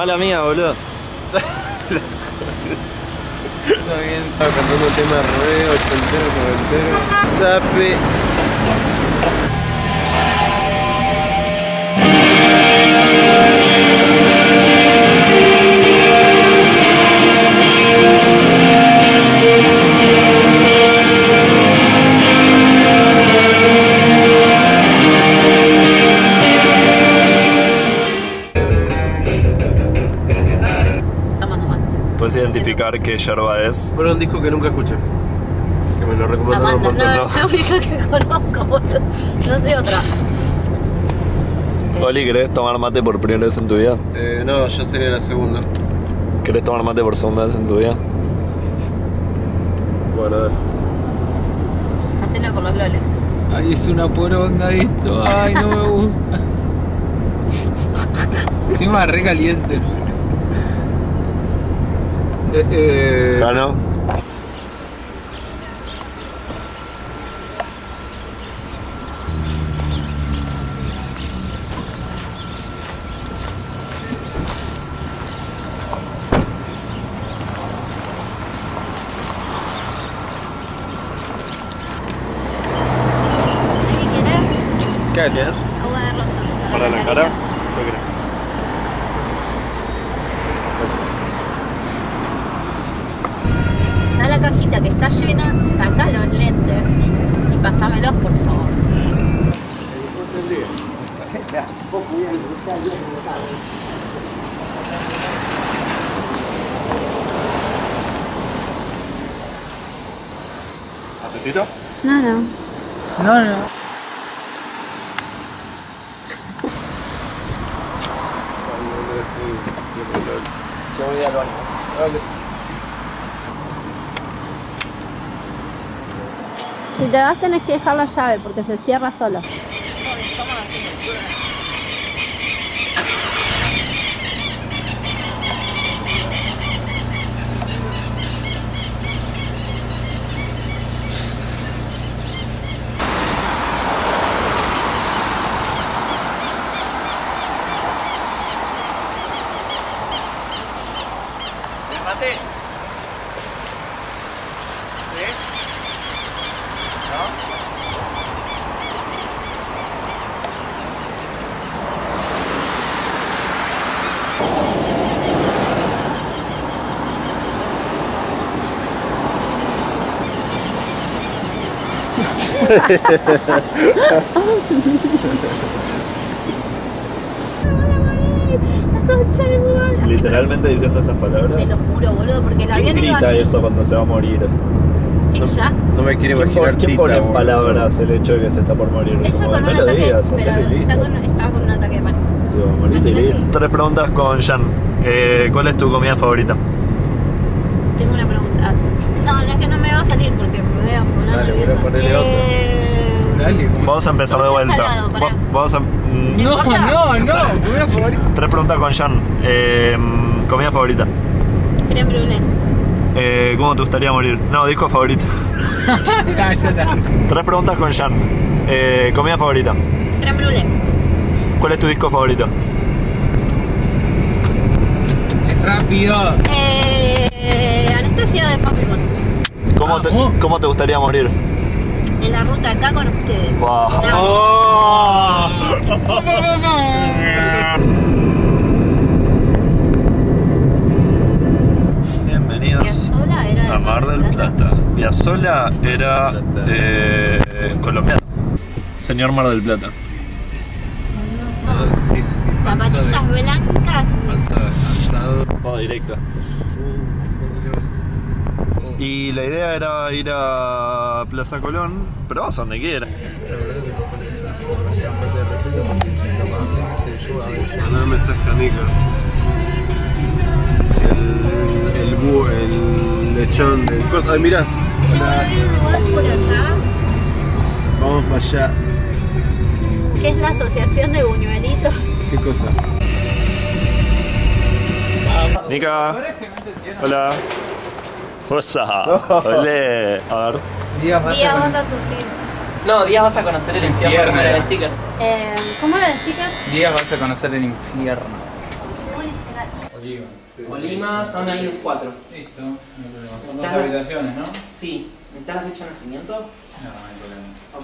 Mala mía, boludo. Está bien. Estaba cantando un tema re ochentero, noventero. Sape. ¿Puedes identificar qué yerba es? Bueno, un disco que nunca escuché. Que me lo recomendaron un montón. No, es la única que conozco, boludo. No sé otra. Oli, ¿querés tomar mate por primera vez en tu vida? No, ya sería la segunda. ¿Querés tomar mate por segunda vez en tu vida? Bueno, dale. Hacela por los loles. Ay, es una poronga esto. Ay, no me gusta. Encima re caliente. ¿Ya no? ¿Qué hacías? Agua de rosa. ¿Para la cara? ¿Qué crees? Da la cajita que está llena, saca los lentes y pasámelos, por favor. ¿Cafecito? No, no. No, no. Yo voy al baño. Dale. Si te vas tenés que dejar la llave porque se cierra solo. Literalmente diciendo esas palabras. Te lo juro, boludo, porque el ¿Quién avión iba grita así. eso cuando se va a morir? Ella. No me quiero ¿Quién imaginar ¿Quién pone en boludo. palabras el hecho de que se está por morir? Ella Como, con no un lo ataque, digas, pero hacelo y listo. estaba con un ataque de pánico. Tío, morite y Imagínate. listo. 3 preguntas con Jan. ¿Cuál es tu comida favorita? Tengo una pregunta. No, la que no me va a salir porque me voy a poner Dale, voy a nerviosa. ponerle Dale. Vamos a empezar de Dulce vuelta. salado, pará. Vamos a... No, importa. no. Comida favorita. 3 preguntas con Jan. Comida favorita. Creme brûlée. ¿Cómo te gustaría morir? No, disco favorito. Ya está. 3 preguntas con Jan. Comida favorita. Creme brûlée. ¿Cuál es tu disco favorito? Es rápido. Anestesia de Famicom. ¿Cómo te gustaría morir? En la ruta acá con ustedes. Wow. ¡Oh! Bienvenidos Piazzolla era de a Mar del Plata. Piazzolla era colombiano. Señor Mar del Plata. Sí, Zapatillas blancas. Asado. Vamos directo. Y la idea era ir a Plaza Colón, pero vamos a donde quiera. Mandar un mensaje a Nica. El lechón de cosas. Ay, mirá. Yo ahora hay un lugar por acá Vamos para allá. que es la asociación de buñuelitos. ¿Qué cosa? Nica. Hola. Olé. A ver. Días vas Día a vas a sufrir. No, días vas a conocer el infierno, como era el sticker. ¿Cómo era el sticker? Días vas a conocer el infierno. Lima, están ahí los 4. Listo, no hay problema. Son 2 habitaciones, ¿no? Sí. ¿Necesitas la fecha de nacimiento? No, no hay problema. Ok.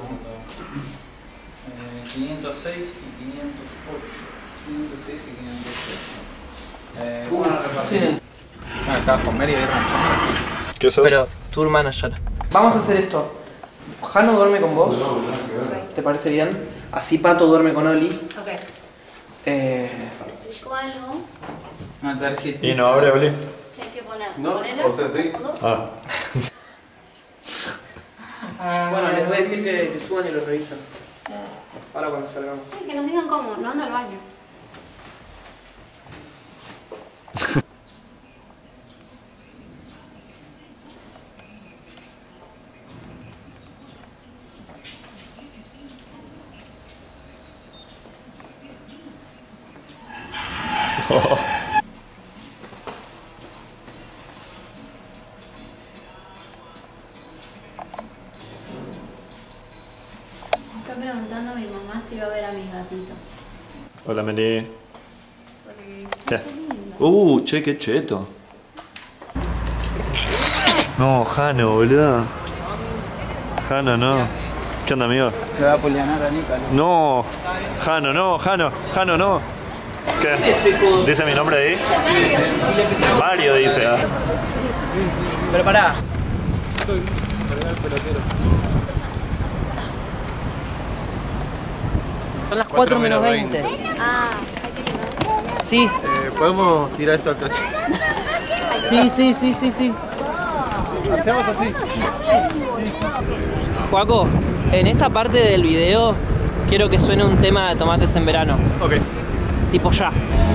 506 y 508. 506 y 508. Sí. Bueno, repartir. Ah, estabas con Mary ahí ranchando. ¿Qué sos? Pero, tour manager. Vamos a hacer esto. Jano duerme con vos. ¿Te parece bien? Así Pato duerme con Oli. Ok. ¿Cuál no? Una tarjeta. Y no abre, Oli. ¿Qué hay que poner? No, ¿Ponerlo? o sea, sí. Ah. Bueno, les voy a decir que suban y lo revisan. Ahora cuando salgamos. Sí, que nos digan cómo, no ando al baño. Está preguntando a mi mamá si va a ver a mis gatitos. Hola, Meli. Porque... ¿Qué? Che, qué cheto. No, Jano, boludo. Jano, no. ¿Qué onda, amigo? Le va a polianar a Nica. No. Jano, no. Jano, no. ¿Qué? ¿Dice mi nombre ahí? Mario dice. ¿Ah? Pero pará. Son las 4 menos 20. Ah, hay que ir. Sí, Podemos tirar esto al coche. sí. Hacemos así. Joaco, en esta parte del video quiero que suene un tema de Tomates en Verano. Ok. Tipo ya.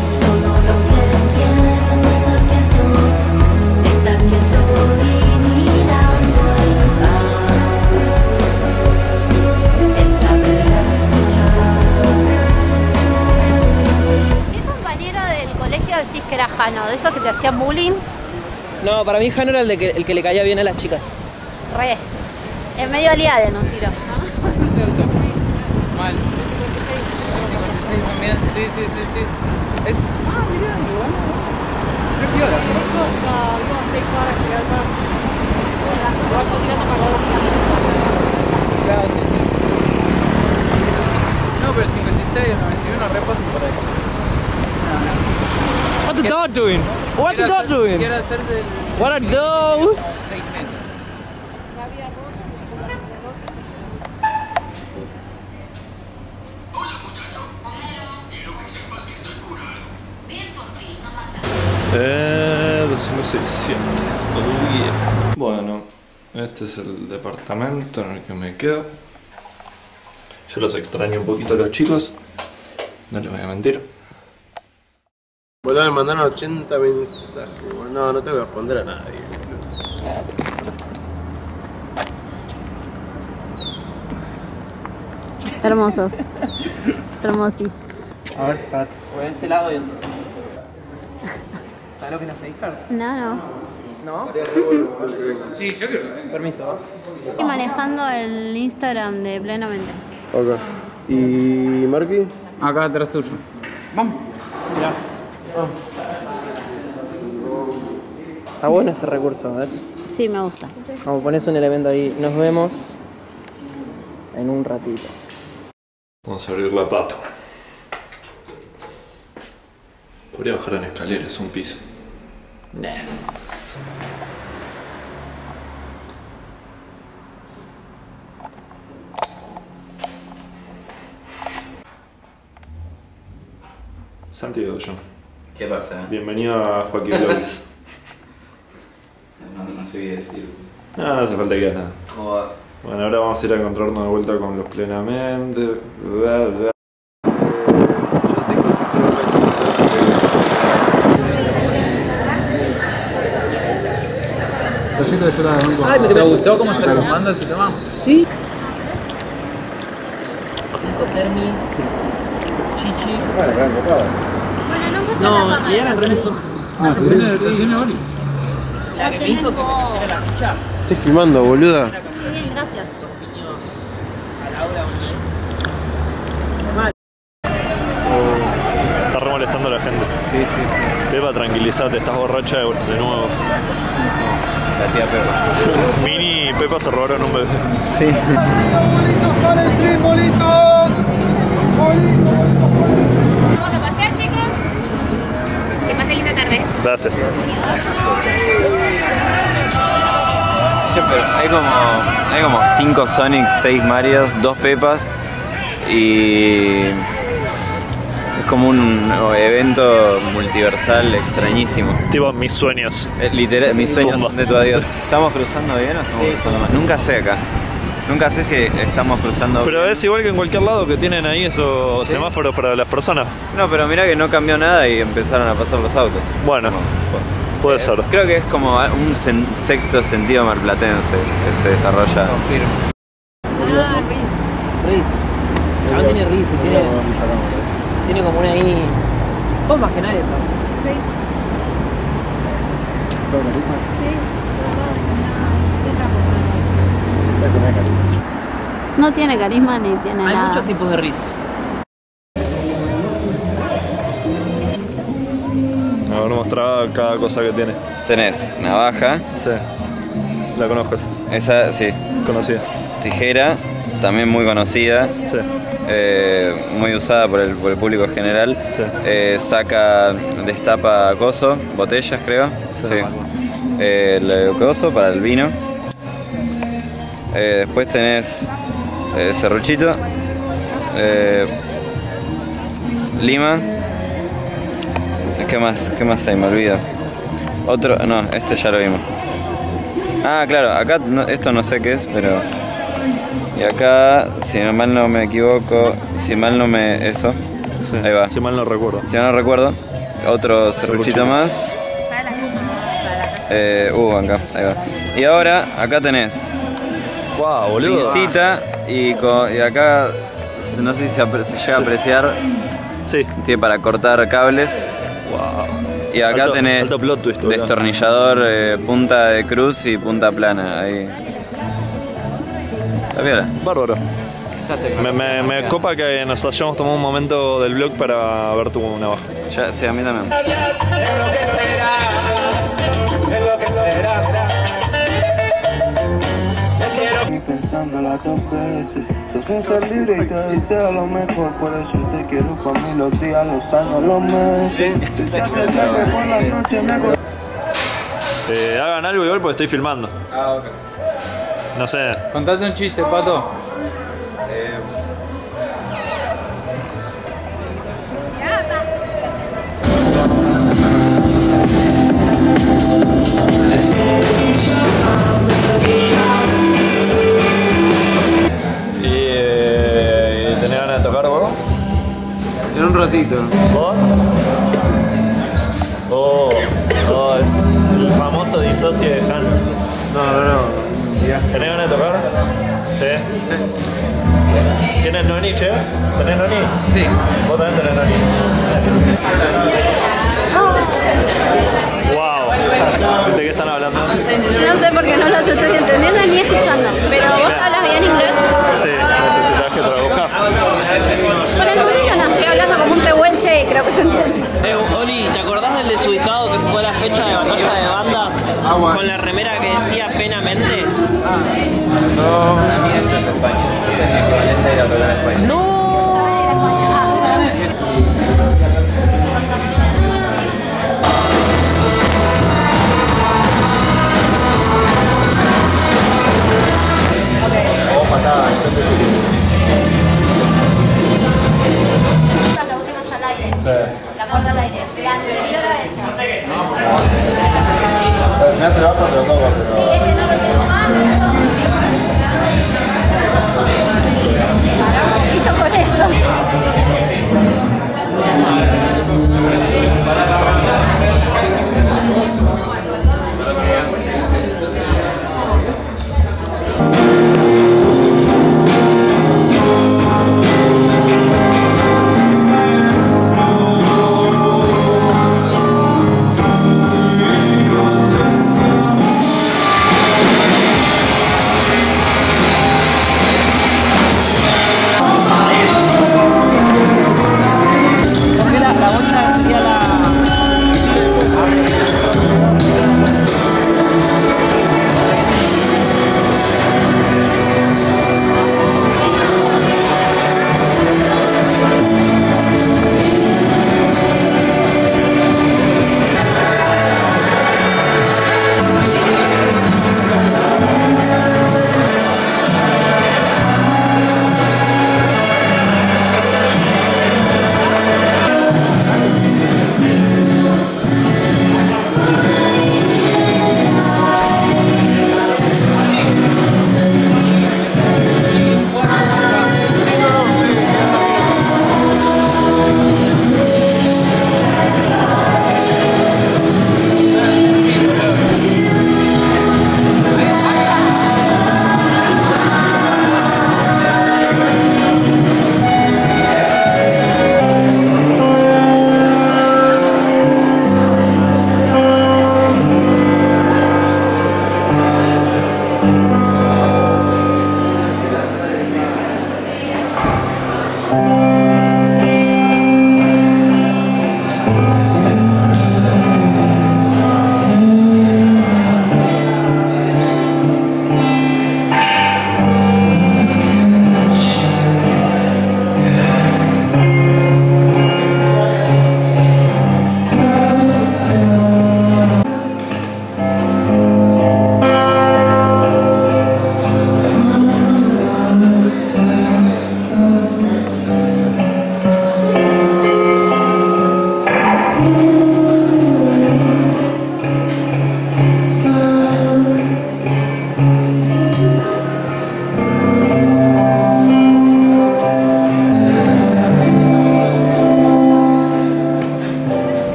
¿Qué compañero del colegio decís que era Jano? ¿De esos que te hacían bullying? No, para mí Jano era el que le caía bien a las chicas. Re. En medio aliado en un tiro. Mal. 56 también. Sí. Es. Ah, mirá, igual. Qué piola. Claro, sí. No, pero 56, 91 repasos por ahí. What the dog doing? What the dog doing? Quiero hacer del. What are those? 6 metros. Decimos 600. Oh, yeah. Bueno, este es el departamento en el que me quedo. Yo los extraño un poquito a los chicos. No les voy a mentir. Boludo, me mandaron 80 mensajes. Bueno, no tengo que responder a nadie. Hermosos. Hermosis. A ver, espérate. Voy a este lado y otro. ¿Sabes lo que es la FaceCard? No. ¿No? Sí, yo creo que. Permiso, ¿va? Estoy manejando el Instagram de Plenamente. Ok. ¿Y Marky? Acá atrás tuyo. Vamos. Mirá. Está bueno ese recurso, ¿ves? Sí, me gusta. Como pones un elemento ahí. Nos vemos en un ratito. Vamos a abrir la pato. Podría bajar en escaleras, un piso. Santiago, John. ¿Qué pasa? Bienvenido a Joaquín Vlogs. No sé qué decir. No hace falta que hagas nada. ¿Cómo va? Bueno, ahora vamos a ir a encontrarnos de vuelta con los Plenamente. Bla, bla. ¿Te gustó cómo se le comanda ese tema? Sí. Termi, Chichi. Bueno, no No, y eran re misóginos. No, tiene Oli. La que me hizo que me era la ficha. Estoy filmando, boluda. Bien, gracias. A Laura Está re molestando a la gente. Sí. ¿Qué tranquilízate, estás borracha de nuevo. La tía Pepa. Mini y Pepa se robaron un bebé. Sí. Vamos a pasear, chicos. Que pasen linda tarde. Gracias. Che, pero hay como 5 Sonic, 6 Marios, 2 Pepas y es como un evento multiversal extrañísimo. Tipo mis sueños. Literal, mis sueños Tumba. son de tu adiós. ¿Estamos cruzando bien o estamos cruzando mal? Nunca sé acá. Nunca sé si estamos cruzando Pero bien. es igual que en cualquier lado que tienen ahí esos semáforos para las personas. No, pero mirá que no cambió nada y empezaron a pasar los autos. Bueno, puede ser. Creo que es como un sexto sentido marplatense que se desarrolla. Ah, Riz. Chabón tiene Riz, tiene como una ahí. Vos más que nadie sabes. No tiene carisma ni tiene Hay nada. muchos tipos de Riz. A ver, mostraba cada cosa que tiene. Tenés navaja, Sí, la conozco esa. esa sí, Conocida. tijera, también muy conocida, Sí, muy usada por el público en general. sí. Destapa coso, botellas creo. Sí. El coso para el vino. Después tenés serruchito, lima. ¿Qué más hay? Me olvido. Otro, no, este ya lo vimos. Ah, claro, acá esto no sé qué es, pero... Y acá, si mal no me equivoco, eso, Sí. ahí va. Si mal no recuerdo. Si no recuerdo, otro serruchito más. Acá, ahí va. Y ahora, acá tenés Wow, boludo. pincita y acá, no sé si se llega a apreciar, Sí. tiene para cortar cables. Wow. Y acá Alto- tenés alto plot twist, boludo. destornillador, punta de cruz y punta plana. Ahí. Está bien. Bárbaro. Me copa que nos hayamos tomado un momento del vlog para ver tu navaja. Ya, sí, a mí también. Pensándola dos veces, yo soy ser libre y te deseo lo mejor, por eso te quiero para mí los días, los años, los meses. Si te apetece por la noche me Hagan algo igual porque estoy filmando. Ah, ok. No sé. Contate un chiste, Pato. ¿Tenés ganas de tocar vos? En un ratito. ¿Vos? Es el famoso disocio de Han. No. ¿Tenés ganas de tocar? Sí. ¿Tienes noni, che? ¿Tenés noni? Sí. Vos también tenés noni. Wow. ¿De qué están hablando? No sé por qué no los estoy entendiendo ni escuchando. Pero vos hablas bien inglés. Sí, necesitas que traduzca. Por el momento no, estoy hablando como un tehuelche y creo que se entiende. Oli, ¿te acordás del desubicado que fue la fecha de batalla de bandas? Con la remera que decía penamente. ¡No! La última es al aire. La cuarta al aire. La anterior a esa. Me hace la otra, te lo toco, pero... Sí, es que no lo tengo. Listo con eso.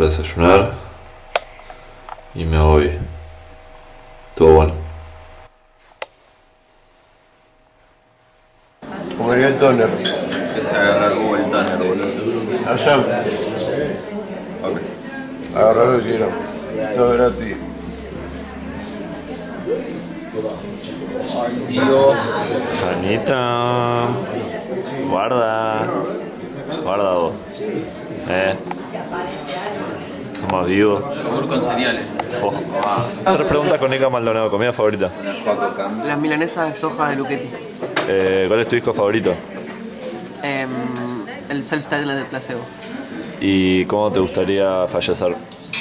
para desayunar y me voy. Todo bueno. Comería el toner. Ese agarra Google Tanner, boludo. Allá. Ok. Agarrarlo si quiero. No, gratis. Janita, guarda vos. Somos vivos. Yogur con cereales. Oh. 3 preguntas con Nica Maldonado. ¿Comida favorita? Las milanesas de soja de Luchetti. ¿Cuál es tu disco favorito? El self-titled de Placebo. ¿Y cómo te gustaría fallecer?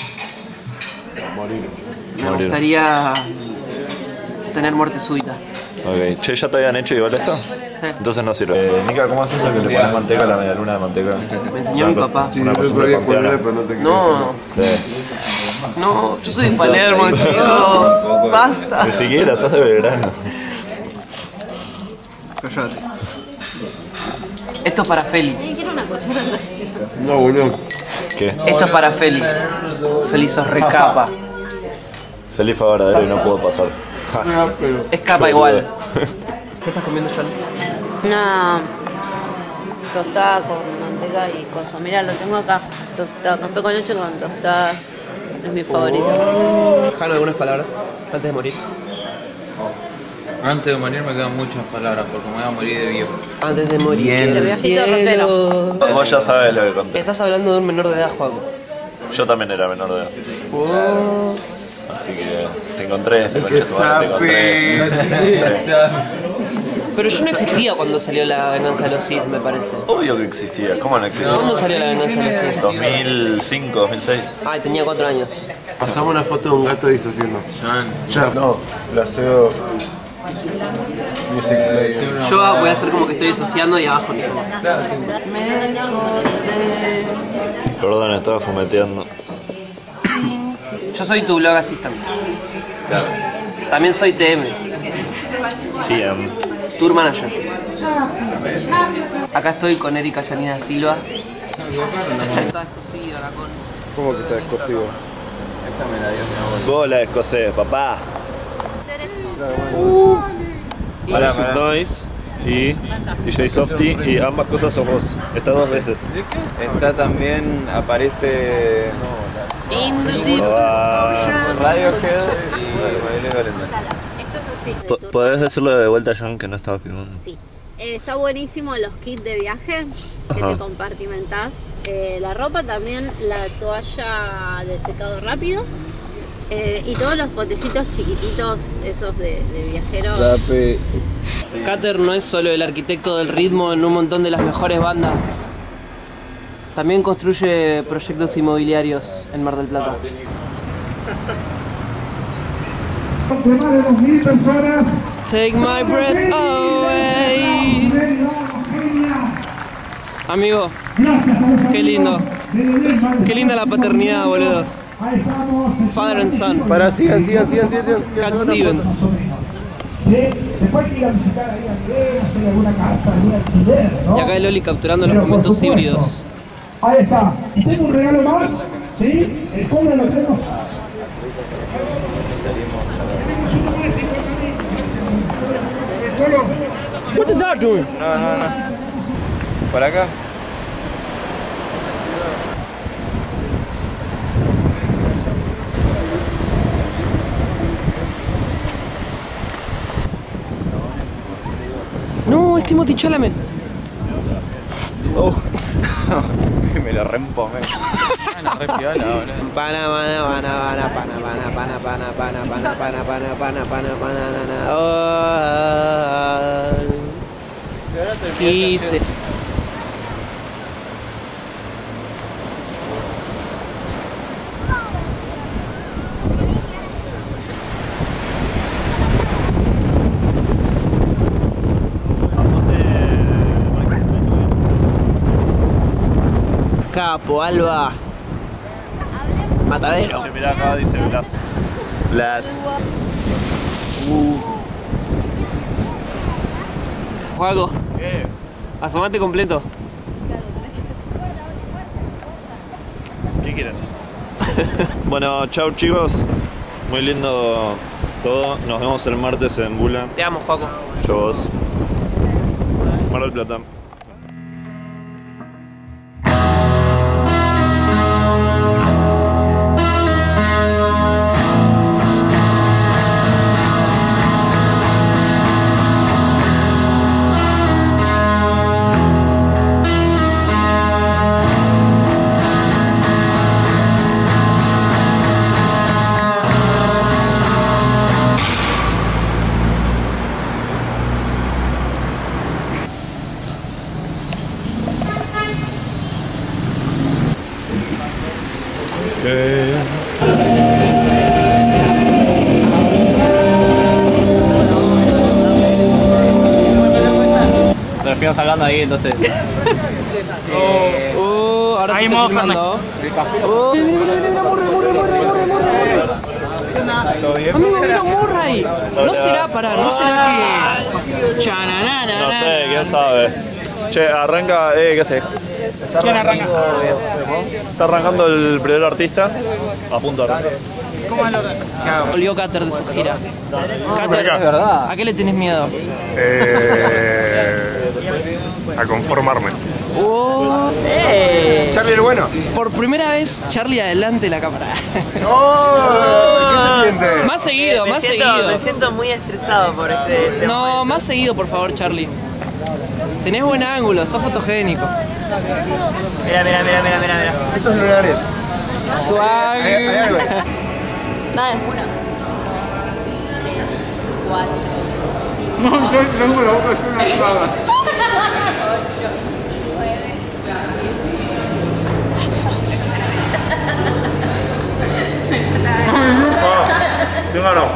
Me gustaría tener muerte súbita. Ok. Che, ¿ya te habían hecho igual esto? Entonces no sirve. Nica, ¿cómo haces eso que le pones manteca a la medialuna de manteca? Me enseñó mi papá. Una costumbre pampeana. No, Sí. no, yo soy de Palermo, chico. Basta. Ni siquiera, sos de Belgrano. Cállate. Esto es para Feli. Quiero una cuchara. No, boludo. ¿Qué? Esto es para Feli. Feli sos recapa. Feliz fue verdadero y no pudo pasar. Escapa igual. ¿Qué estás comiendo, John? Una tostada con manteca y cosas. Mira, lo tengo acá. Tostada, café con leche con tostadas. Es mi favorito. Jano, ¿algunas palabras antes de morir? Antes de morir me quedan muchas palabras porque me voy a morir de viejo. Antes de morir. El viajito ropero. Vos ya sabes lo que conté. Estás hablando de un menor de edad, Juaco. Yo también era menor de edad. Oh. Así que te encontré. Que sabe. Pero yo no existía cuando salió La Venganza de los Sith, me parece. Obvio que existía. ¿Cómo no existía? ¿Cuándo salió La Venganza de los Sith? 2005, 2006. Ay, tenía 4 años. Pasamos una foto de un gato disociando. Jan. Ya. No, Placebo. Music Play. Yo voy a hacer como que estoy disociando y abajo tipo. Perdón, estaba fumeteando. Yo soy tu blog assistant. También soy TM, Sí, tour manager. Acá estoy con Erika Yanina Silva. Ya está escocida la con. ¿Cómo que está escocido? Vos la escocés, papá. Hola, Sub Noise y DJ Softy y ambas cosas sos vos. Está 2 veces. Está también, aparece In the deep Radiohead y Maile Valenta. Esto es así. ¿Podés decirlo de vuelta, John, que no estaba filmando? Sí. Está buenísimo los kits de viaje que te compartimentás. La ropa también, la toalla de secado rápido. Y todos los potecitos chiquititos, esos de viajeros. Cater no es solo el arquitecto del ritmo en un montón de las mejores bandas. También construye proyectos inmobiliarios en Mar del Plata. De más de 2000 personas. Take my breath away. Amigo, Gracias a los qué lindo. amigos de Qué linda la paternidad, boludo. Ahí estamos. Father and son. Para, sigan. Cat Stevens. Sí, después que ir a visitar ahí a Atenas, hay alguna casa, algún alquiler, ¿no? Y acá el Oli capturando los Pero por momentos supuesto. híbridos. Ahí está. Y tengo un regalo más, ¿sí? El cobre lo tenemos. Tenemos uno más, 50.000. What the dog doing? No. ¿Por acá? No, es Timothy Chalamet. Me lo reempomé. Re piola, boludo. Pana, pana, pana, pana, pana, pana, pana, pana, pana, pana, pana, pana, pana, pana, pana, na, na. Quise. Capo, Alba. Matadero. Che, mirá, acá dice Blas. Blas. Juaco, ¿Qué? asomate completo. ¿Qué quieren? Bueno, chau chicos. Muy lindo todo. Nos vemos el martes en Bula. Te amo, Joaco. Yo vos. Mar del Plata. Lo fui sacando ahí, entonces. Ahora sí estoy filmando. Amigo, vino Murray. No será no será que. Chananana. No sé, quién sabe. Che, arranca, ¿qué haces? ¿Quién arranca? Está arrancando el primer artista. A punto de arrancar. Volvió Cater de su gira. Cater, acá. es verdad. ¿A qué le tenés miedo? A conformarme. Charlie el bueno. Por primera vez, Charlie adelante de la cámara. ¿Qué se siente? Más seguido, más seguido. Me siento muy estresado por este No, más seguido, por favor, Charlie. Tenés buen ángulo, sos fotogénico. Mira. Esos lunares. Swag. Hay algo. Dale, 1, 3, 4, 5, No, tengo la boca llena de tragas. 8, 9, 10. ¿Quién ganó?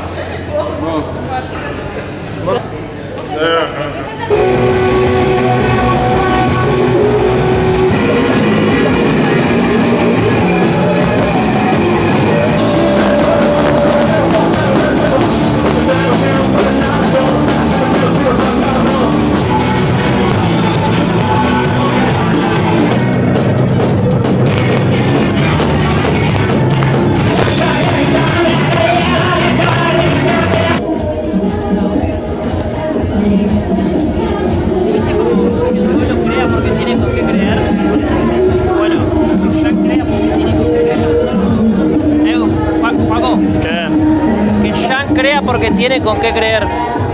Porque tiene con qué creer.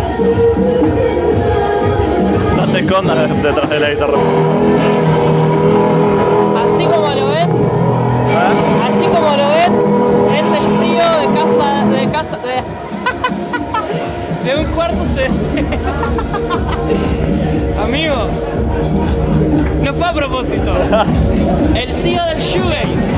No te escondas detrás de la guitarra. Así como lo ven, es el CEO de un cuarto C. Amigo, no fue a propósito. El CEO del Shoegaze.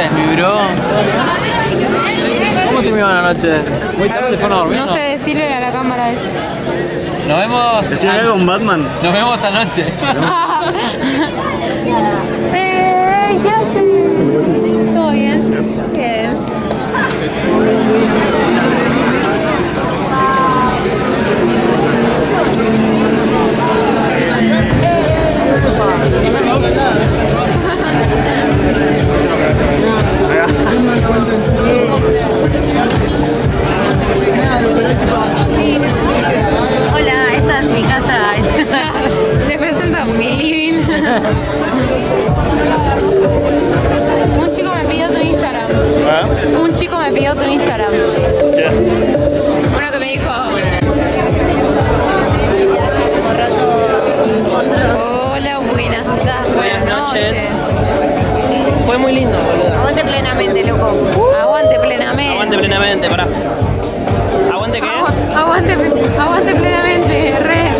haces, mi bro? ¿Cómo terminó la noche? Muy tarde, fueron a dormir. No sé decirle a la cámara eso. Nos vemos. ¿Estoy acá con Batman? Nos vemos anoche. ¿Qué haces? ¿Todo bien? Bien. Hola, esta es mi casa. Les presento mi living. Un chico me pidió tu Instagram. Un chico me pidió tu Instagram. Uno que me dijo. Hola, buenas tardes. Buenas noches. Fue muy lindo, boludo. Aguante plenamente, loco. Aguante plenamente. Aguante plenamente, pará. ¿Aguante qué? Aguante plenamente, re.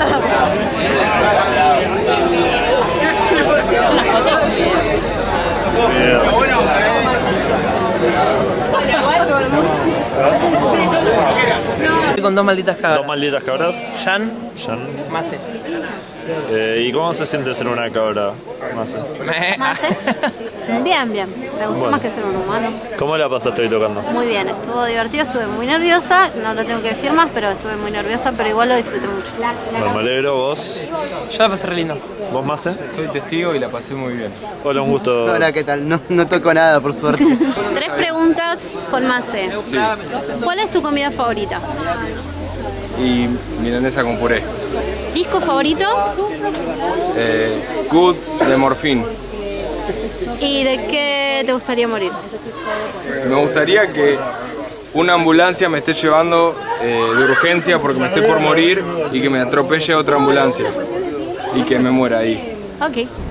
Con dos malditas cabras. Dos malditas cabras. Jan. Mase. ¿Y cómo se siente ser una cabra, Mase? Bien, bien. Me gustó Bueno. más que ser un humano. ¿Cómo la pasaste hoy tocando? Muy bien, estuvo divertido, estuve muy nerviosa. No lo tengo que decir más, pero estuve muy nerviosa, pero igual lo disfruté mucho. Bueno, me alegro. ¿Vos? Yo la pasé re lindo. ¿Vos, Mase? Soy testigo y la pasé muy bien. Hola, un gusto. Hola, ¿qué tal? No toco nada, por suerte. 3 preguntas con Mase. ¿Cuál es tu comida favorita? Y milanesa con puré. ¿Disco favorito? Good de Morphine. ¿Y de qué te gustaría morir? Me gustaría que una ambulancia me esté llevando de urgencia porque me esté por morir y que me atropelle otra ambulancia y que me muera ahí. Ok.